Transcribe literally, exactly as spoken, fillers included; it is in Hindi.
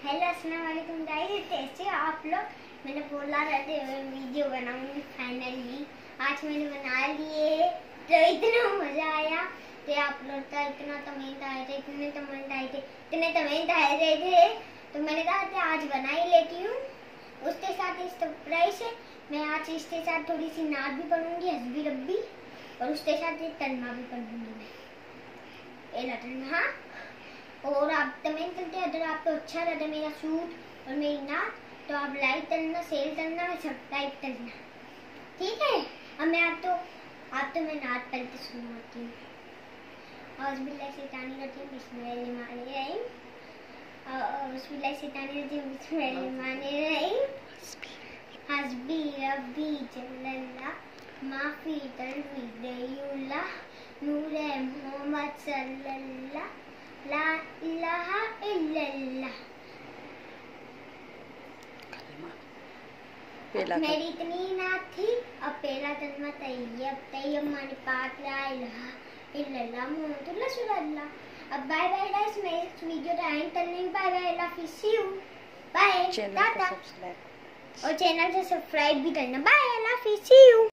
हेलो अस्सलाम वालेकुम गाइस, कैसे हो आप लोग। मैंने बोला रहते हुए वीडियो बनाऊंगी, फाइनली आज मैंने बना लिए। तो इतना मजा आया तो आप लोग का इतना कमेंट आए थे, इतने कमेंट आए थे, इतने कमेंट आए रहे थे, तो मैंने कहा कि आज बना ही लेती हूँ। उसके साथ इस सरप्राइज है, मैं आज इसके साथ थोड़ी सी नाच भी पढ़ूंगी, हंसबी रब्बी, और उसके साथ एक तलमा भी पढ़ूंगी मैं। हाँ, और आप कमेंट करते हैं अगर आपको अच्छा लगा मेरा सूट और मेरी नाच, तो आप लाइक करना, शेयर करना और सब्सक्राइब करना, ठीक है। अब मैं आप तो आप तो मैं नाच करके सुनाती हूँ। औज़ुबिल्लाहि शैतानिर रजीम, बिस्मिल्लाहिर रहीम, औज़ुबिल्लाहि शैतानिर रजीम, बिस्मिल्लाहिर रहीम। हस्बी रब्बी जल्लल्लाह माफी तलवीदयुल्लाह नूरे मोहम्मद सल्लल्लाह ला इलाहा इल्लल्लाह। मेरी इतनी नात थी। अब पहला कलमा तैयब तैयब माने पाक, ला इलाहा इल्लल्लाह मुहम्मदुर रसूलुल्लाह। अब बाय बाय गाइस, मैं इस वीडियो का एंड करने बाय बाय, अल्लाह हाफिज़, सी यू, बाय, टाटा, और चैनल से सब्सक्राइब भी करना। बाय, अल्लाह हाफिज़, सी यू।